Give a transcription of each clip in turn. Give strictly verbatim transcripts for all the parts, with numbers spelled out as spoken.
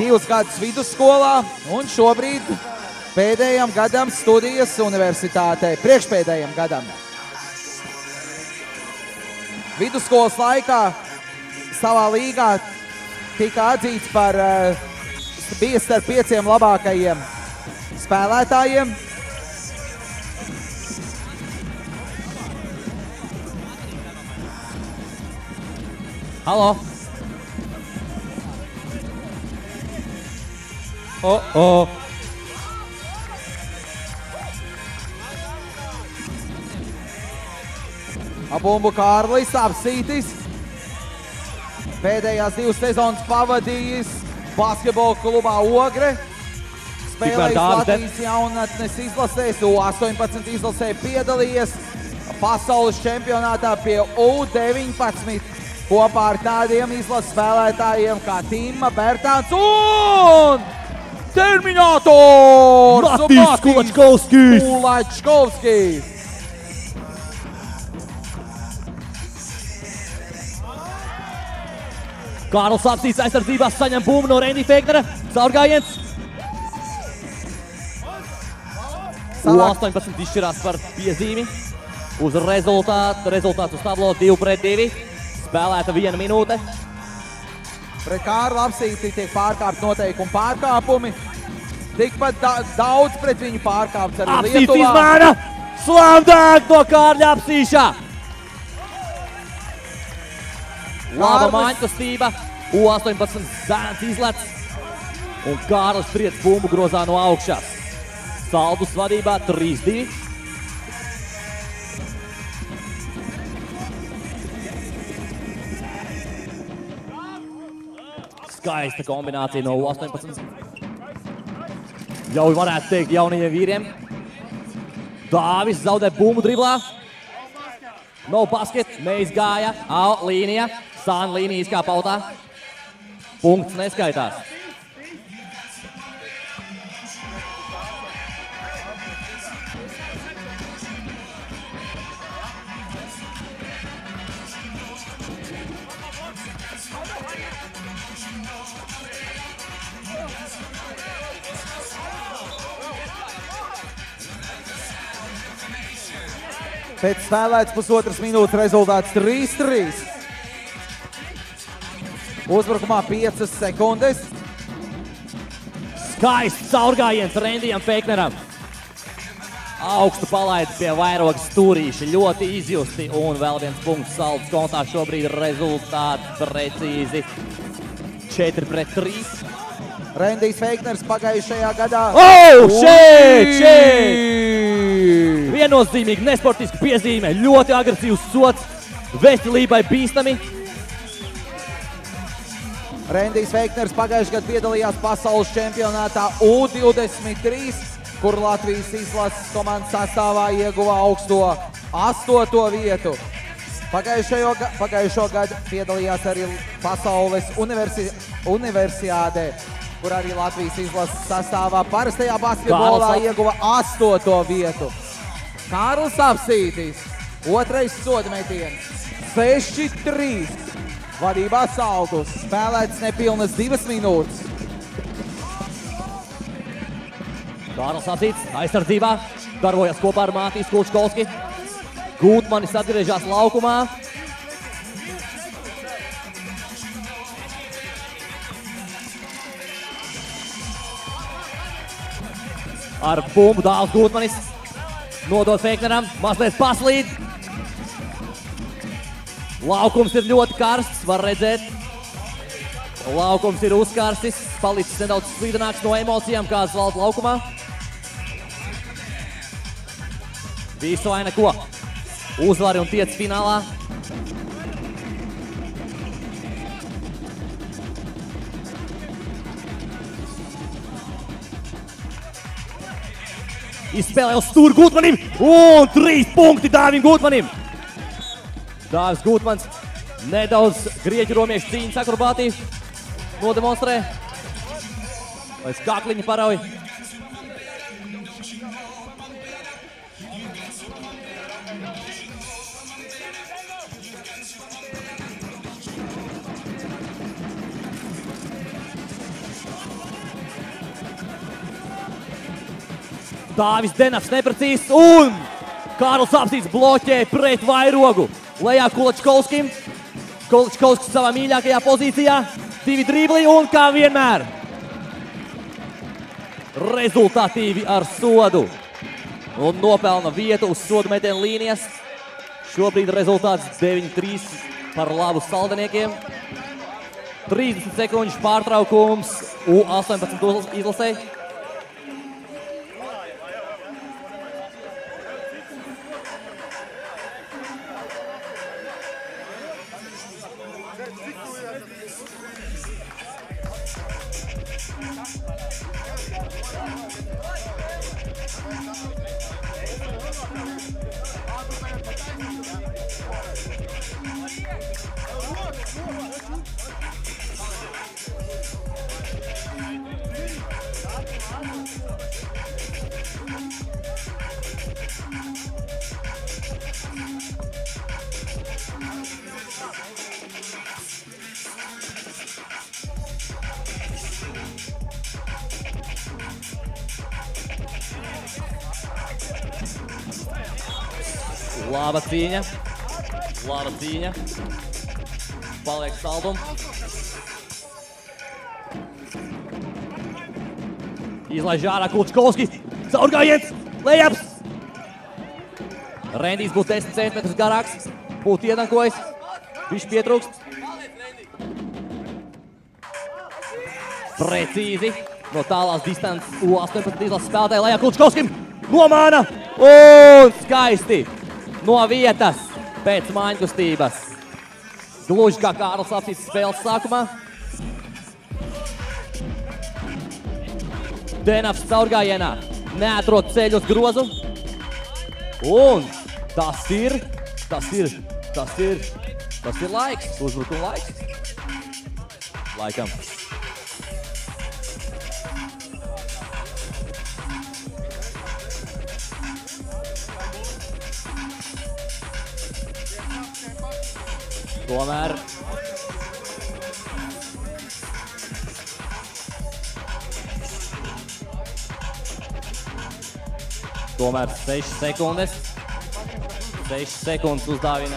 divus gadus vidusskolā un šobrīd pēdējam gadam studijas universitātē, priekšpēdējam gadam. Vidusskolas laikā savā līgā tika atzīts par uh, bija starp pieciem labākajiem spēlētājiem. Halo! O, o! Abumbu Kārlis Apsītis. Pēdējās divas sezonas pavadījis basketbola klubā Ogre. Spēlējis Latvijas jaunatnes izlasēs, U astoņpadsmit izlasē piedalījies pasaules čempionātā pie U deviņpadsmit kopā ar tādiem izlases spēlētājiem kā Tīma Bērtāns un Terminators Matīs Kulačkovskis. Kulačkovskis. Kārlis Apsīts aizsardzībā saņem bumbu no Rendi Feignera. Caurgājiens. U astoņpadsmit izšķirās par piezīmi. Uz rezultātu, rezultāts uz tablo divi pret divi. Spēlēta viena minūte. Pret Kārli Apsīti tiek pārkāpt noteikumu pārkāpumi. Tikpat da daudz pret viņu pārkāpts arī Apsīts Lietuvā. izmaina. Slamdāk no Kārļa Apsīša. Laba māņkustība. U astoņpadsmit zēns izlec. Un Kārlis Priets bumbu grozā no augšas. Saldus vadībā trīs divi. Skaista kombinācija no U astoņpadsmit. Jau varētu teikt jaunajiem vīriem. Dāvis zaudē bumbu driblā. No basket, neizgāja. Au, līnija. Sāna līnija izkāp autā. Punkts neskaitās. Pēc spēlētas pusotras minūtes rezultāts trīs trīs. Uzbrukumā piecas sekundes. Skaists caurgājiens Rendijam Feikneram. Augstu palaidi pie vairogas stūrīša, ļoti izjusti. Un vēl viens punkts saldas kontā šobrīd rezultāts precīzi četri pret trīs. Rendijs Feikners pagājušajā gadā. Oh, šeit, šeit! Viennozīmīgi nesportiski piezīme, ļoti agresīvs sots, veselībai bīstami. Rendijs Feikners pagājušajā gadā piedalījās pasaules čempionātā U divdesmit trīs, kur Latvijas izlases komandas sastāvā ieguva augsto astoto vietu. Pagājušajo, pagājušo gadu piedalījās arī pasaules universi, universiādē, kur arī Latvijas izlases sastāvā parastajā basketbolā ieguva astoto vietu. Kārlis Apsītis, otrais sodametiens, seši trīs. Vadībā Saldus, spēlēts nepilnas divas minūtes. Kārlis Apsīts aizsardzībā, darbojas kopā ar Matīs Kulačkovski. Gūtmanis atgriežās laukumā. Ar bumbu dāls Gūtmanis. Nodod Feikneram, mazliet paslīd. Laukums ir ļoti karsts, var redzēt. Laukums ir uzkarstis, palicis nedaudz slīdenāks no emocijām, kāds valda laukumā. Visu vai neko. Uzvari un tiec finālā. Izspēlē uz stūri Gūtmanim un trīs punkti Dāvim Gūtmanim. Dāvis Gūtmans nedaudz grieķu romiešu cīņas akrobātiju nodemonstrē. Lai skakliņi parauj. Dāvis Denafs neprecīzs un Kārlis Apsīts bloķē pret vairogu. Lejā Kulačkovskim. Kulačkovskis savā mīļākajā pozīcijā. Divi dribli un kā vienmēr. Rezultatīvi ar sodu. Un nopelna vietu uz sodu metienu līnijas. Šobrīd rezultāts deviņi trīs par labu saldiniekiem. trīsdesmit sekundžu pārtraukums U astoņpadsmit izlasē. Laba cīņa. Laba cīņa. Paliek saldum. Izlaiž ārā Kulačkovskis. Caurgājiens. Lejaps. Rendijs būs desmit centimetrus garāks. Būtu iedankojis. Viņš pietrūkst. Precīzi. No tālās distances U astoņpadsmit izlases spēlētāja Lejā Kulačkovskim. Nomāna. Un skaisti. No vietas pēc mājiņkustības. Gluži kā Kārlis Apsīts spēles sākumā. Denafs caurgājienā. Neatrod ceļu uz grozu. Un tas ir, tas ir, tas ir, tas ir laiks. Uzbrukuma laiks. Laikam. Tomēr Tomēr sešas sekundes. sešas sekundes uzdāvina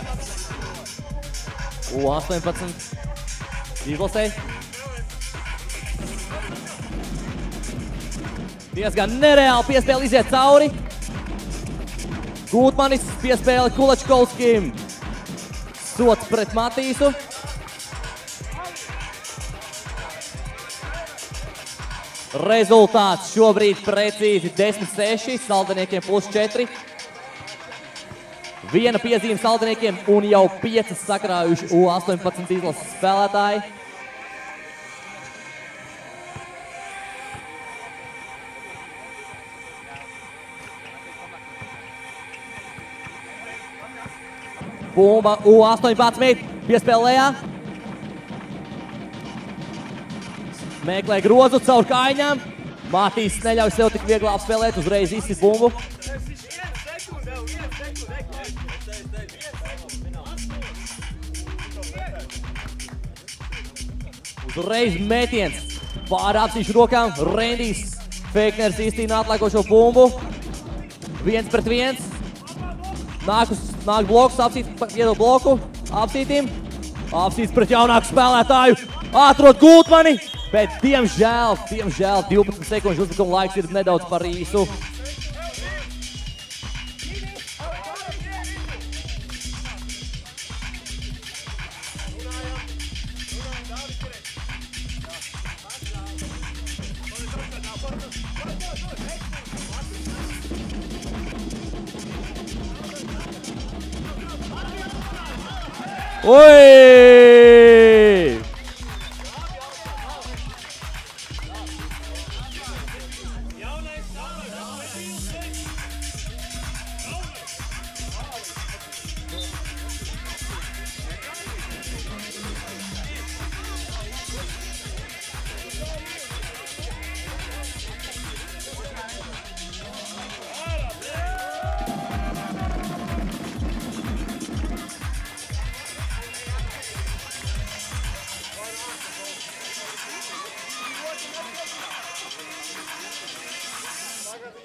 U astoņpadsmit izlasē. Diezgan nereāli piespēle iziet cauri. Gūtmanis piespēle Kulačkovskim. Sots pret Matīsu. Rezultāts šobrīd precīzi desmit seši, saldiniekiem plus četri. Viena piezīme saldiniekiem un jau piecas sakrājuši U astoņpadsmit izlases spēlētāji. Bumba U astoņpadsmit, piespēle Lejā. Meklē grozu caur kājiņām. Matīs neļauj sev tik viegli apspēlēt, uzreiz izsit bumbu. Uzreiz metiens pār Apsīšu rokām. Rendijs Feikners izcīna atliekošo bumbu. Viens pret viens. Nāk, uz, nāk bloks, Apsīts iedod bloku. Apsītim. Apsīts pret jaunāku spēlētāju. Atrod Gūtmani. Bet, diemžēl, diemžēl, divpadsmit sekundžu uzbrukuma laiks ir nedaudz par īsu. Oi!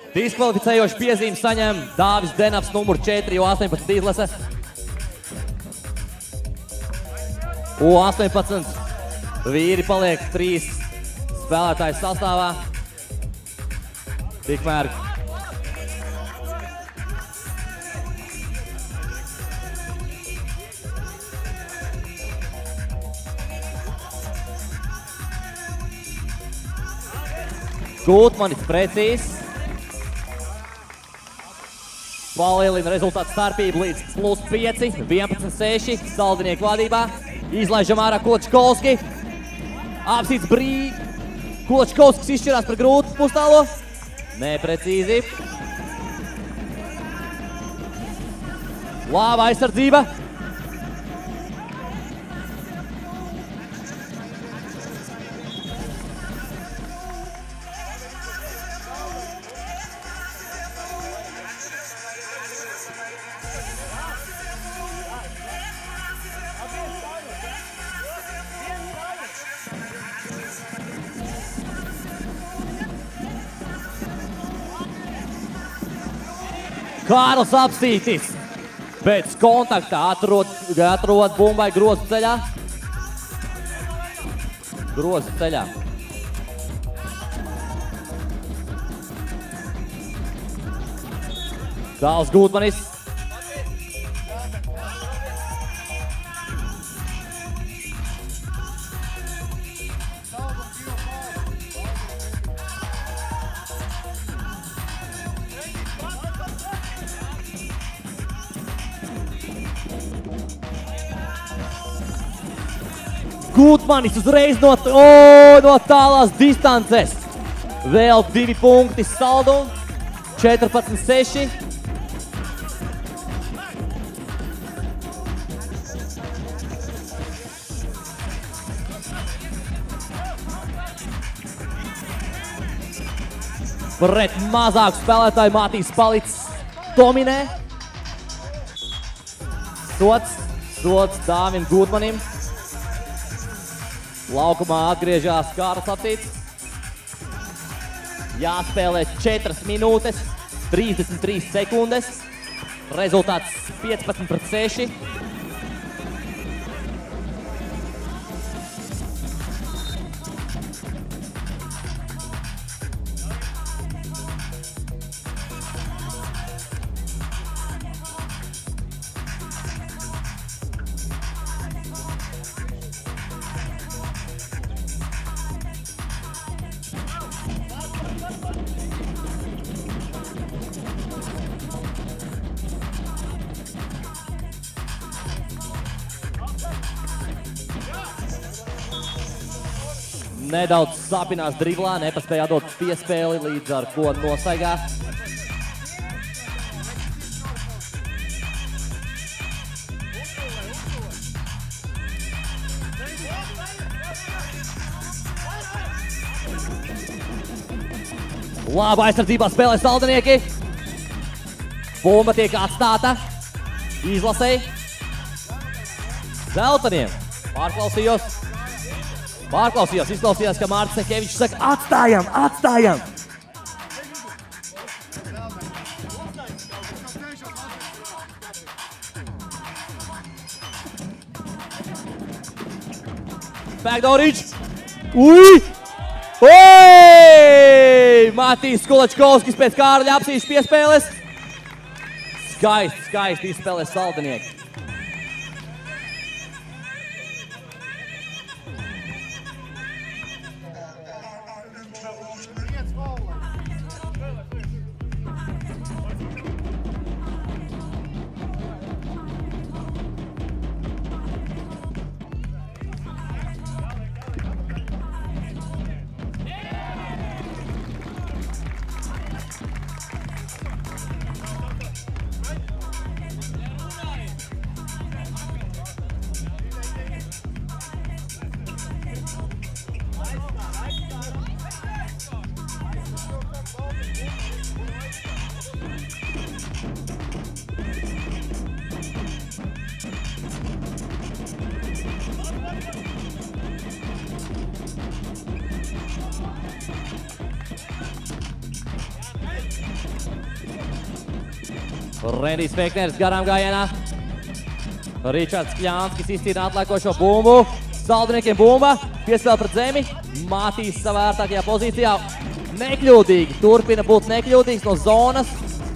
Diskvalificējoši piezīmi saņem Dāvis Denavs, numur četri, U astoņpadsmit izlase. U astoņpadsmit vīri paliek trīs spēlētāju sastāvā. Tikmēr Gutmanis precīzs. Palielina rezultātu starpību līdz plus pieci, vienpadsmit seši, Saldinieki vadībā. Izlaižam ārā Kulačkovski. Apsīts brīd. Kulačkovskis izšķirās par grūtu pustālo. Neprecīzi. Laba aizsardzība. Kārls Apsītis pēc kontakta atrod, atrod bumbai grozu ceļā. Grozu ceļā. Dāls Gutmanis. Gutmanis uzreiz no, o, no tālās distances. Vēl divi punkti saldo. četrpadsmit seši. Pret mazāku spēlētāju Matīs Palics dominē. Sots, sots Dāvim Gutmanim. Laukumā atgriežās Kārls Apsītis. Jāspēlē četras minūtes, trīsdesmit trīs sekundes. Rezultāts piecpadsmit pret seši. Nedaudz sapinās driblā, nepaspēja atdot piespēli, līdz ar ko nosaigā. Laba aizsardzībā spēlē Saldinieki. Bumba tiek atstāta. Izlasēji. Zeltaniem. Pārklausījos. Pārklausījos, izklausījās, ka Mārcis Sekevičs saka, atstājam, atstājam! Pēkdauriņš! Ui! Oi! Matīs Kulačkovskis pēc Kārļa Apsītis piespēles. Skaisti, skaisti izspēlē Saldinieki. Rendijs Feikners garām gājienā. Ričards Kļānskis izcīna atlēkošo bumbu. Saldiniekiem bumba, piespēl pret zemi. Mātīs savā ērtākajā pozīcijā. Nekļūdīgi, turpina būt nekļūdīgs no zonas.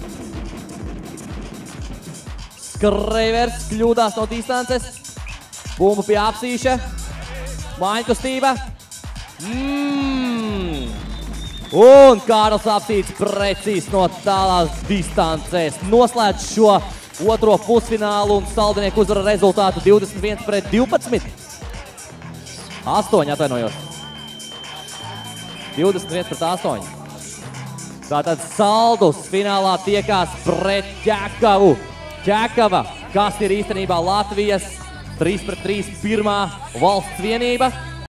Skrejvers kļūdās no distances. Bumbu pie apsīša. Māņa kustība. Mm. Un Kārls Apsīts precīzi no tālās distancēs noslēdz šo otro pusfinālu un Saldinieki uzvara rezultātu divdesmit viens pret divpadsmit. astoņi atvainojos. divdesmit viens pret astoņi. Tātad Saldus finālā tiekās pret Ķekavu. Ķekava, kas ir īstenībā Latvijas trīs pret trīs pirmā valsts vienība.